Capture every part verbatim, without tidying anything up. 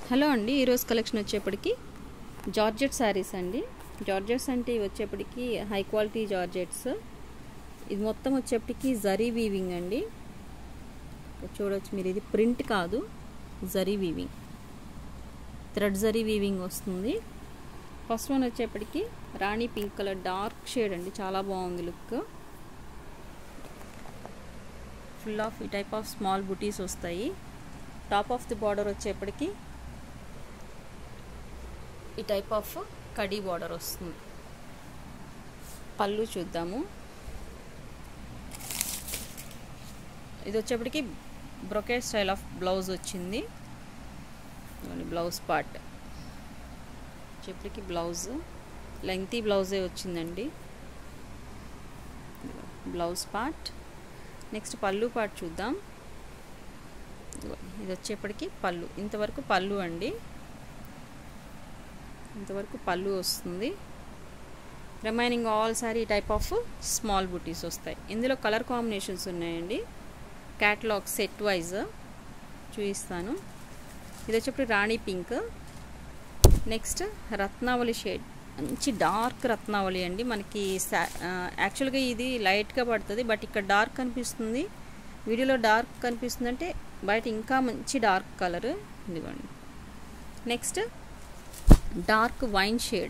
Hello అండి, ఈరోజు collection వచ్చేప్పటికి జార్జెట్ శారీస్ అండి. జార్జెట్స్ అంటే ఇవి వచ్చేప్పటికి హై క్వాలిటీ జార్జెట్స్. ఇది మొత్తం వచ్చేప్పటికి జరీ వీవింగ్ అండి. చూడవచ్చు మీరు, ఇది ప్రింట్ కాదు, zari weaving, thread zari weaving వస్తుంది. ఫస్ట్ వన్ వచ్చేప్పటికి rani pink colour dark shade అండి, చాలా బాగుంది లుక్. ఫుల్ ఆఫ్ ఈ టైప్ ఆఫ్ స్మాల్ బుటీస్ వస్తాయి. టాప్ ఆఫ్ ది బార్డర్ వచ్చేప్పటికి ఈ టైప్ ఆఫ్ కడీ బార్డర్ వస్తుంది. పళ్ళు చూద్దాము. ఇది వచ్చేప్పటికి బ్రొకేట్ స్టైల్ ఆఫ్ బ్లౌజ్ వచ్చింది. బ్లౌజ్ పార్ట్ వచ్చేప్పటికి బ్లౌజ్ లెంగ్తీ బ్లౌజే వచ్చిందండి. Blouse part. Next pallu part చూద్దాం. ఇది వచ్చేప్పటికి పళ్ళు, ఇంతవరకు పళ్ళు అండి, ఇంతవరకు పళ్ళు వస్తుంది. Remaining all sari type of small బుటీస్ వస్తాయి. ఇందులో కలర్ కాంబినేషన్స్ ఉన్నాయండి. క్యాటలాగ్ సెట్ వైజ్ చూపిస్తాను. ఇది వచ్చేప్పుడు రాణి పింక్, నెక్స్ట్ రత్నావళి షేడ్, మంచి డార్క్ రత్నావళి అండి. మనకి యాక్చువల్గా ఇది లైట్గా పడుతుంది, బట్ ఇక్కడ డార్క్ కనిపిస్తుంది, వీడియోలో డార్క్ కనిపిస్తుంది, అంటే బయట ఇంకా మంచి డార్క్ కలర్. ఇదిగోండి. నెక్స్ట్ డార్క్ వైన్ షేడ్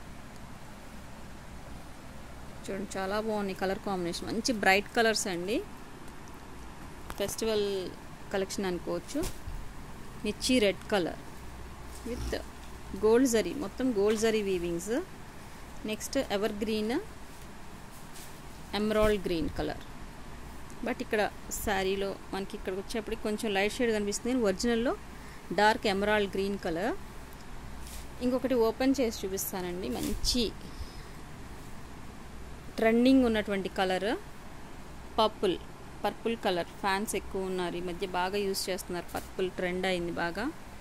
చూడండి, చాలా బాగున్నాయి కలర్ కాంబినేషన్, మంచి బ్రైట్ కలర్స్ అండి. ఫెస్టివల్ కలెక్షన్ అనుకోవచ్చు. మిర్చి red colour with gold zari, మొత్తం gold zari weavings. Next evergreen, emerald green colour. But ఇక్కడ శారీలో మనకి ఇక్కడ వచ్చేప్పటికి కొంచెం లైట్ షేడ్ కనిపిస్తుంది, ఒరిజినల్లో డార్క్ ఎమరాల్డ్ గ్రీన్ కలర్. ఇంకొకటి ఓపెన్ చేసి చూపిస్తానండి. మంచి ట్రెండింగ్ ఉన్నటువంటి colour purple, purple colour fans ఎక్కువ ఉన్నారు ఈ మధ్య, బాగా యూజ్ చేస్తున్నారు. పర్పుల్ ట్రెండ్ అయింది బాగా.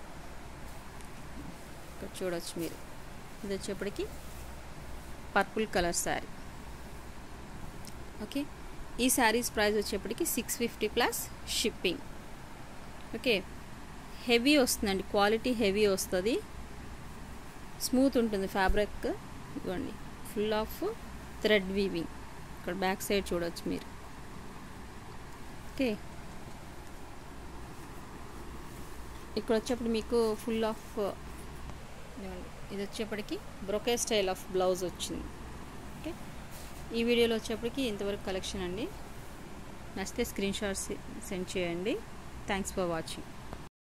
ఇక్కడ చూడవచ్చు మీరు, ఇది వచ్చేప్పటికి పర్పుల్ కలర్ శారీ. ఓకే, ఈ శారీస్ ప్రైస్ వచ్చేప్పటికి six fifty plus shipping. Okay, heavy వస్తుందండి, క్వాలిటీ హెవీ వస్తుంది, స్మూత్ ఉంటుంది ఫ్యాబ్రిక్. ఇవ్వండి, ఫుల్ ఆఫ్ థ్రెడ్ వీవింగ్. ఇక్కడ బ్యాక్ సైడ్ చూడవచ్చు మీరు. ఓకే, ఇక్కడ వచ్చేప్పుడు మీకు ఫుల్ ఆఫ్ ఇది వచ్చేప్పటికి బ్రొకే స్టైల్ ఆఫ్ బ్లౌజ్ వచ్చింది. ఓకే, ఈ వీడియోలో వచ్చేప్పటికి ఇంతవరకు కలెక్షన్ అండి. నచ్చితే స్క్రీన్ షాట్స్ సెండ్ చేయండి. Thanks for watching.